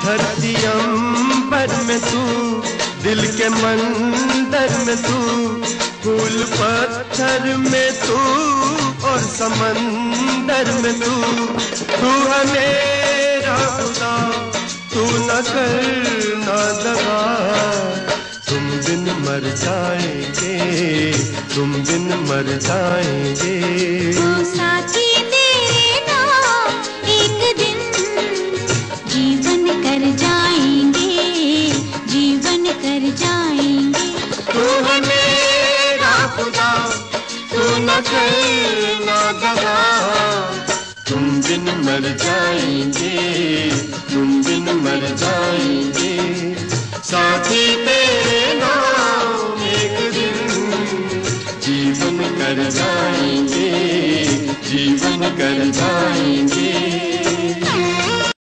धरती अंबर में तू, दिल के मंदिर में तू, फूल पत्थर में तू और समंदर में तू। तू है मेरा खुदा, तू न करना दगा। तुम बिन मर जाएंगे, तुम बिन मर जाएंगे। साथी तेरे नाम एक दिन जीवन कर जाएंगे, जीवन कर जाएंगे। तू है मेरा खुदा, तू न करना दगा। तुम बिन मर जाएंगे, तुम बिन मर जाएंगे। साथी तेरे नाम एक दिन जीवन कर जाएंगे, जीवन कर जाएंगे।